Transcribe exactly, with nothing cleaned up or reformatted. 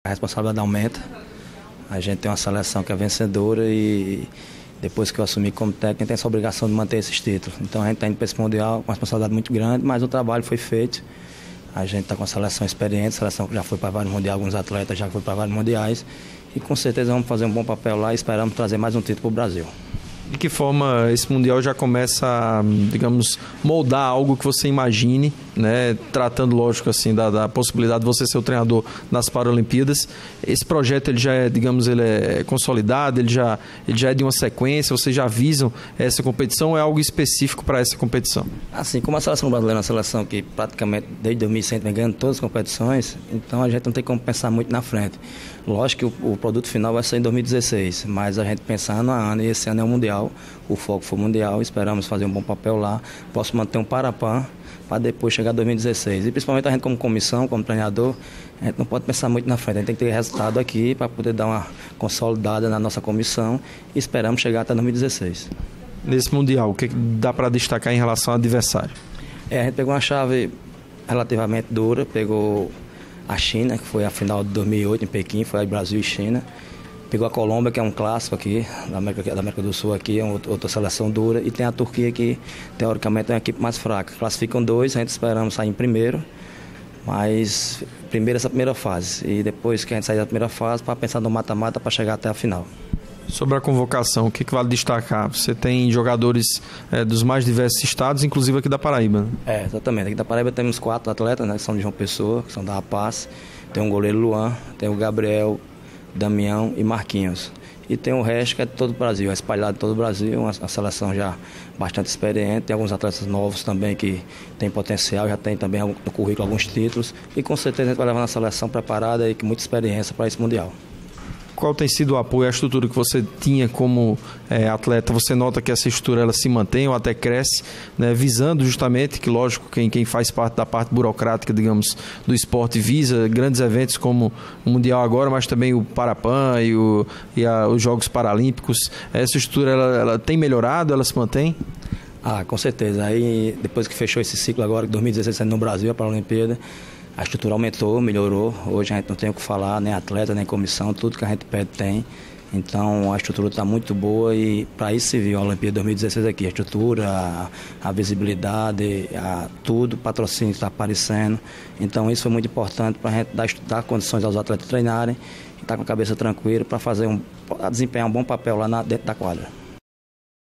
A responsabilidade aumenta, a gente tem uma seleção que é vencedora e depois que eu assumi como técnico, tem essa obrigação de manter esses títulos. Então a gente está indo para esse Mundial com uma responsabilidade muito grande, mas o trabalho foi feito. A gente está com uma seleção experiente, seleção que já foi para vários mundiais, alguns atletas já foram para vários mundiais. E com certeza vamos fazer um bom papel lá e esperamos trazer mais um título para o Brasil. De que forma esse Mundial já começa a, digamos, moldar algo que você imagine, né? Tratando, lógico, assim, da, da possibilidade de você ser o treinador nas Paralimpíadas. Esse projeto, ele já é, digamos, ele é consolidado, ele já, ele já é de uma sequência, vocês já visam essa competição ou é algo específico para essa competição? Assim, como a seleção brasileira é uma seleção que praticamente desde dois mil e sete vem ganhando todas as competições, então a gente não tem como pensar muito na frente. Lógico que o, o produto final vai ser em dois mil e dezesseis, mas a gente pensa ano a ano, e esse ano é o Mundial, o foco foi o Mundial, esperamos fazer um bom papel lá, posso manter um Parapan para depois chegar a dois mil e dezesseis. E principalmente a gente como comissão, como treinador, a gente não pode pensar muito na frente, a gente tem que ter resultado aqui para poder dar uma consolidada na nossa comissão e esperamos chegar até dois mil e dezesseis. Nesse Mundial, o que dá para destacar em relação ao adversário? É, a gente pegou uma chave relativamente dura, pegou a China, que foi a final de dois mil e oito em Pequim, foi Brasil e China. Pegou a Colômbia, que é um clássico aqui, da América, da América do Sul, aqui, é uma outra seleção dura. E tem a Turquia, que teoricamente é uma equipe mais fraca. Classificam dois, a gente esperamos sair em primeiro, mas primeiro essa primeira fase. E depois que a gente sair da primeira fase, para pensar no mata-mata para chegar até a final. Sobre a convocação, o que, que vale destacar? Você tem jogadores é, dos mais diversos estados, inclusive aqui da Paraíba. É, exatamente. Aqui da Paraíba temos quatro atletas, né, que são de João Pessoa, que são da Rapaz. Tem o goleiro Luan, tem o Gabriel, Damião e Marquinhos. E tem o resto que é de todo o Brasil, é espalhado em todo o Brasil, uma, uma seleção já bastante experiente. Tem alguns atletas novos também que têm potencial, já tem também no currículo alguns títulos. E com certeza a gente vai levar uma seleção preparada e com muita experiência para esse Mundial. Qual tem sido o apoio, a estrutura que você tinha como é, atleta? Você nota que essa estrutura ela se mantém ou até cresce, né, visando justamente que, lógico, quem, quem faz parte da parte burocrática, digamos, do esporte visa grandes eventos como o Mundial agora, mas também o Parapan e, o, e a, os Jogos Paralímpicos. Essa estrutura ela, ela tem melhorado, ela se mantém? Ah, com certeza. Aí, depois que fechou esse ciclo agora, dois mil e dezesseis saindo no Brasil para a Olimpíada, a estrutura aumentou, melhorou. Hoje a gente não tem o que falar, nem atleta, nem comissão, tudo que a gente pede tem. Então a estrutura está muito boa e para isso se viu a Olimpíada dois mil e dezesseis aqui. A estrutura, a, a visibilidade, a, tudo, patrocínio está aparecendo. Então isso foi muito importante para a gente dar, dar condições aos atletas treinarem e estar tá com a cabeça tranquila para fazer um, desempenhar um bom papel lá na, dentro da quadra.